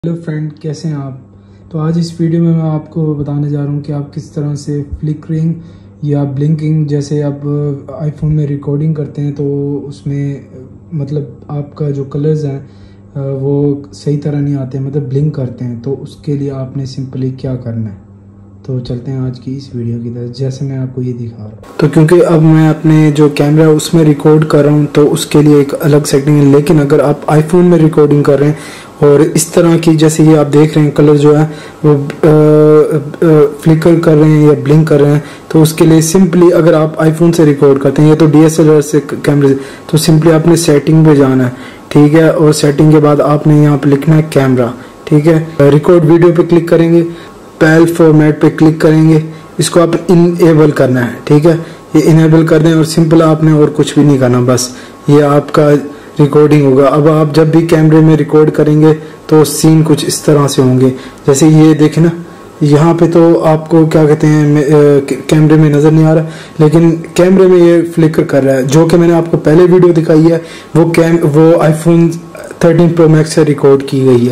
Hello friend, कैसे हैं आप। तो आज इस वीडियो में मैं आपको बताने जा रहा हूं कि आप किस तरह से फ्लिकरिंग या ब्लिंकिंग, जैसे आप आईफोन में रिकॉर्डिंग करते हैं तो उसमें मतलब आपका जो कलर्स हैं वो सही तरह नहीं आते, मतलब ब्लिंक करते हैं। तो उसके लिए आपने सिंपली क्या करना है, तो चलते हैं आज की इस वीडियो की तरफ। जैसे मैं आपको ये दिखा रहा हूँ, तो क्योंकि अब मैं अपने जो कैमरा है उसमें रिकॉर्ड कर रहा हूँ तो उसके लिए एक अलग सेटिंग है। लेकिन अगर आप आईफोन में रिकॉर्डिंग कर रहे हैं और इस तरह की, जैसे ये आप देख रहे हैं कलर जो है वो फ्लिकर कर रहे हैं या ब्लिंक कर रहे हैं, तो उसके लिए सिंपली अगर आप आईफोन से रिकॉर्ड करते हैं या तो डीएसएलआर से कैमरे से, तो सिंपली आपने सेटिंग पे जाना है, ठीक है। और सेटिंग के बाद आपने यहाँ पे लिखना है कैमरा, ठीक है। रिकॉर्ड वीडियो पे क्लिक करेंगे, पैल फॉर्मेट पे क्लिक करेंगे, इसको आप इनेबल करना है, ठीक है। ये इनेबल कर दें और सिंपल आपने और कुछ भी नहीं करना, बस ये आपका रिकॉर्डिंग होगा। अब आप जब भी कैमरे में रिकॉर्ड करेंगे तो सीन कुछ इस तरह से होंगे। जैसे ये देखें ना, यहाँ पे तो आपको क्या कहते हैं कैमरे में नजर नहीं आ रहा, लेकिन कैमरे में ये फ्लिकर कर रहा है, जो कि मैंने आपको पहले वीडियो दिखाई है वो आईफोन 13 प्रो मैक्स से रिकॉर्ड की गई है।